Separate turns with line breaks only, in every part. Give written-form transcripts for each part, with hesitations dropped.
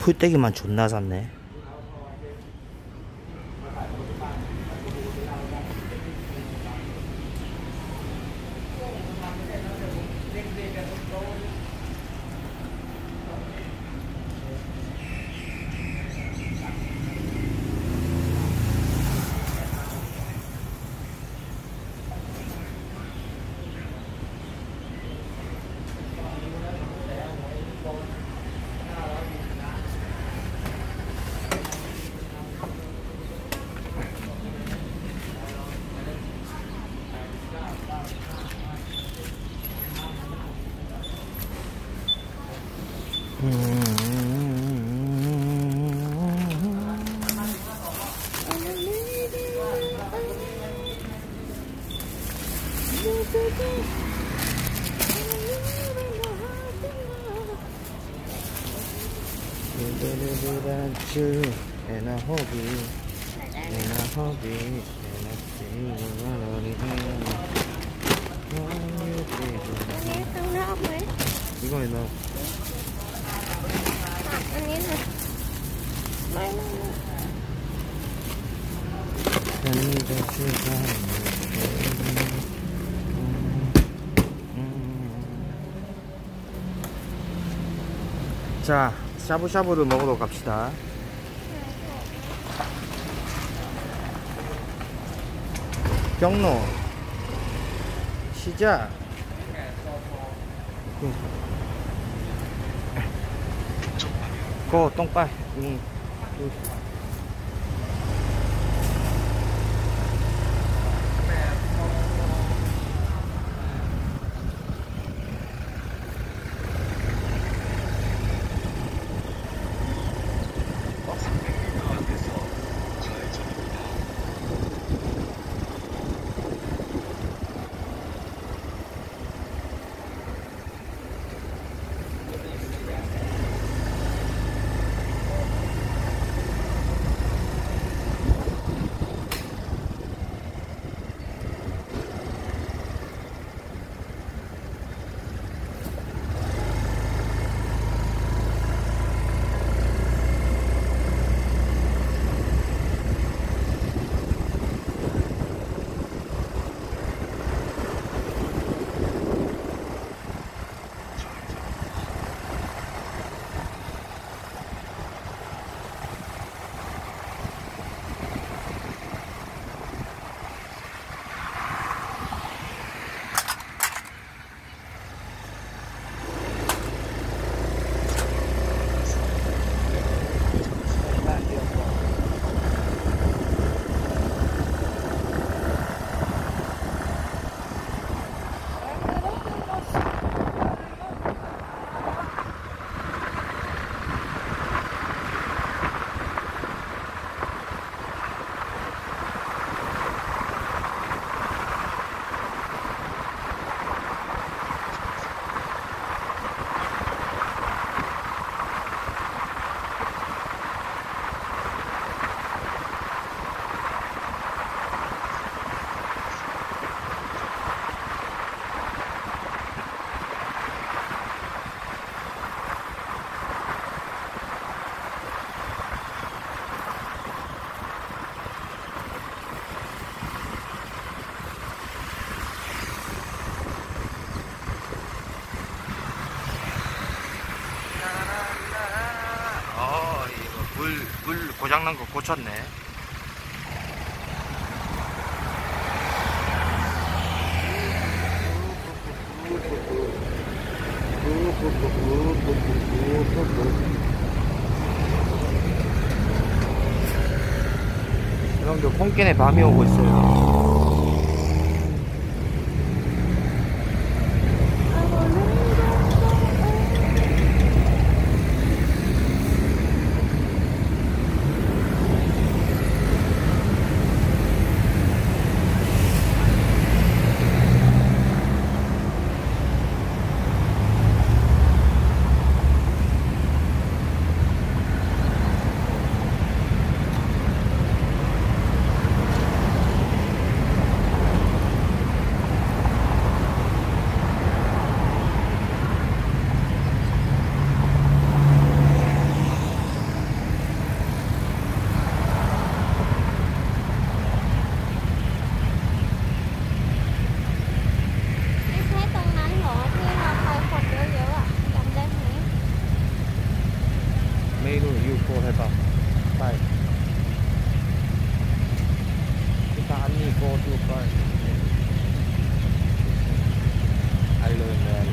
풀떼기만 존나 샀네. And I hope you, and I hope you, and I see you already here. 이거 왜 넣어? 자, 샤브샤브를 먹으러 갑시다. 경로 시작. 고 똥빨. 물 고장난 거 고쳤네. 여러분들 콩깨네 밤이 오고 있어요. 또 해봐. 빨리. 일단 언니 고도 빨리. 알로.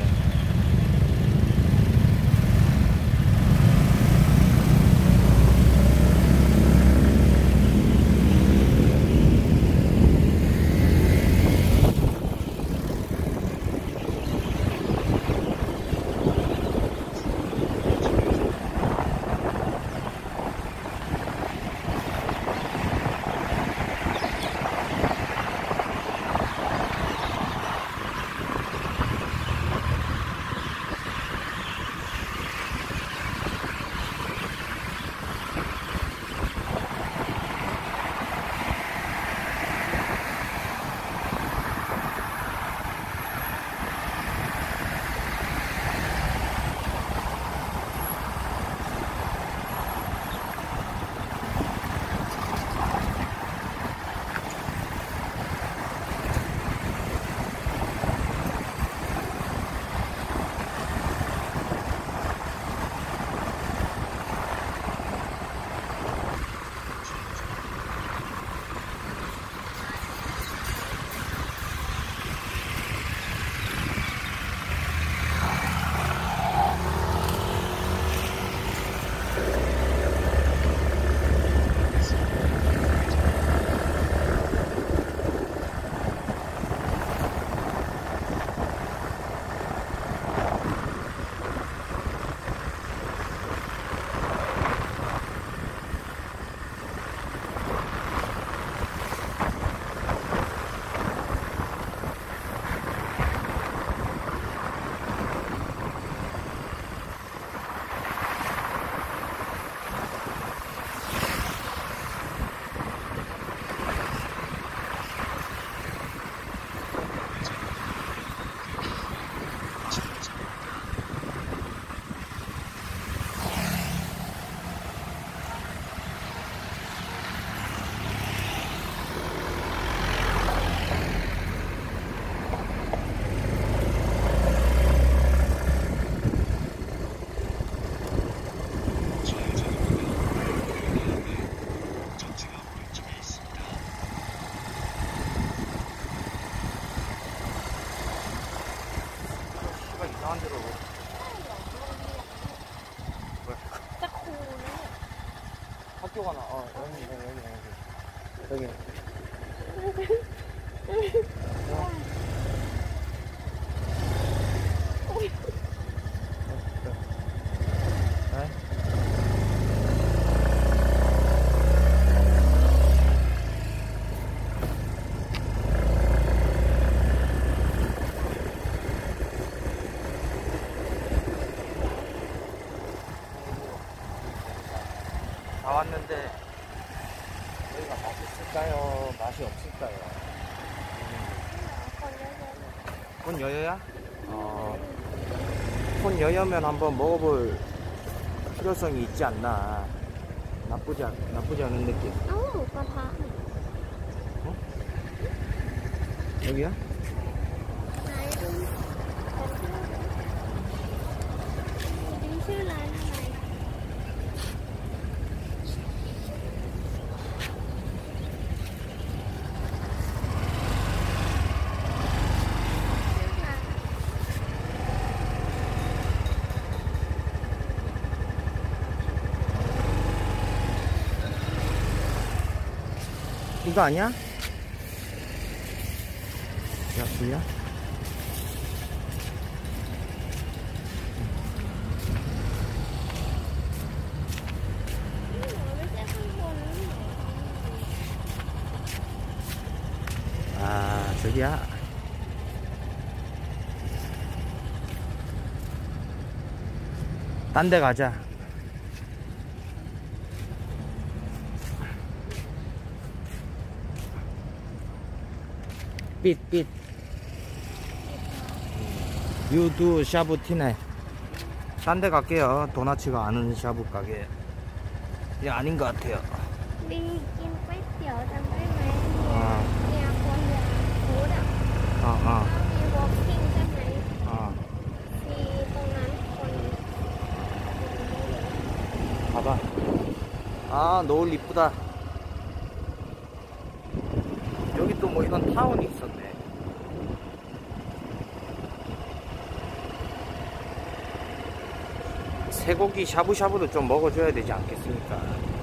이상한 데로. 왜?
진짜 코네.
학교 가나? 여기. 네? 다 왔는데 여기가 맛있을까요? 맛이 없을까요? 콘 여여야? 콘 여여면 한번 먹어볼 필요성이 있지 않나. 나쁘지 않은 느낌.
오빠
어? 여기야? 이거 아니야? 야, 뭐야? 아, 저기야. 딴 데 가자. 빛. 유두 샤브티네. 딴 데 갈게요. 도나츠가 아는 샤브 가게. 이게 아닌 것 같아요.
đi kim quét chợ trong cái này
아,
nhà con nhà bố đạo
아.
đi walking cái này
아.
thì con ngắn còn
봐봐. 아, 노을 이쁘다. 여기 또 뭐 이런 타운이 있었네. 쇠고기 샤브샤브도 좀 먹어줘야 되지 않겠습니까?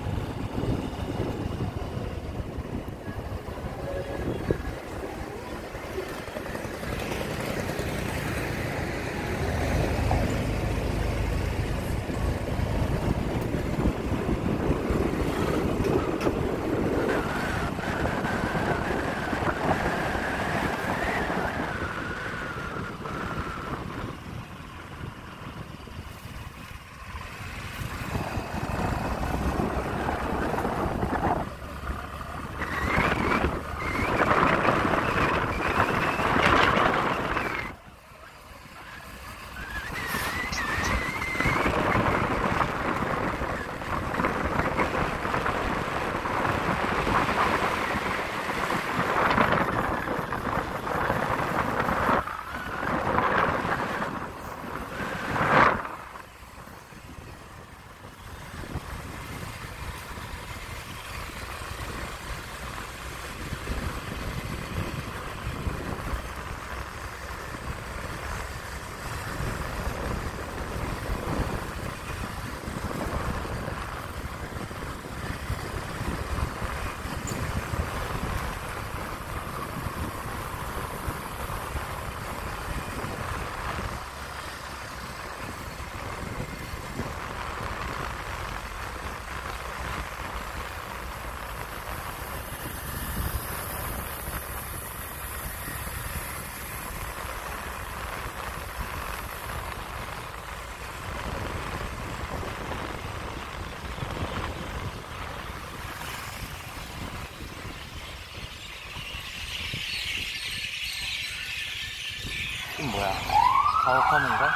이건 뭐야? 가오카문가?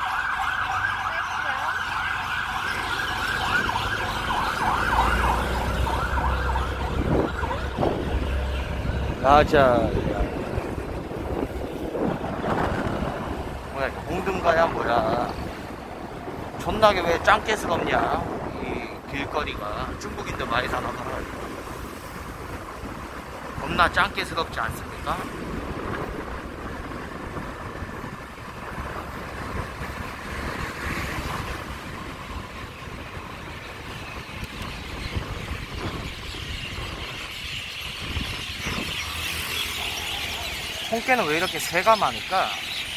가자. 뭐야, 공든가야 뭐야? 존나게 왜 짱깨스럽냐? 이 길거리가 중국인들 많이 사나 봐. 겁나 짱깨스럽지 않습니까? 홍게는 왜 이렇게 새가 많을까?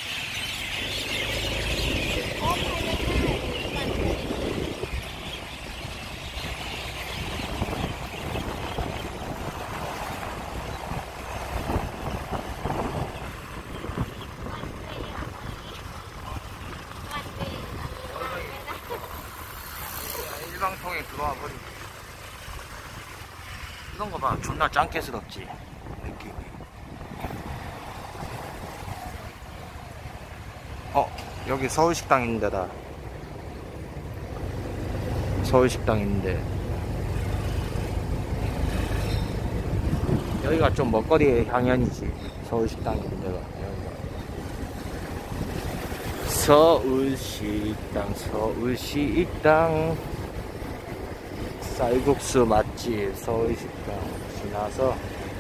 일방통에 들어와 버리. 이런 거 봐, 존나 짱깨스럽지 느낌이. 여기 서울식당 있는 데다. 서울식당 있는데 여기가 좀 먹거리의 향연이지. 서울식당 있는 데가 여기가. 서울식당 쌀국수 맛집 서울식당 지나서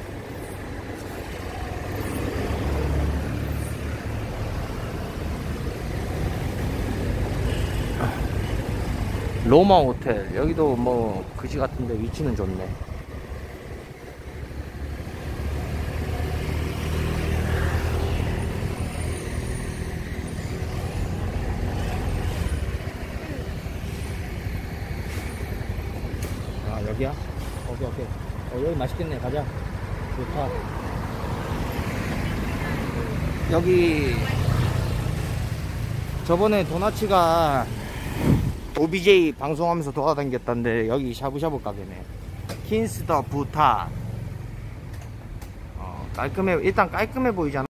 로마 호텔. 여기도 뭐 그지 같은데 위치는 좋네. 아, 여기야? 오케이. 여기 맛있겠네. 가자. 좋다. 여기 저번에 도나치가 OBJ 방송하면서 돌아다녔던데 여기 샤브샤브 가게네. 킨스더 부타. 깔끔해. 일단 깔끔해 보이잖아.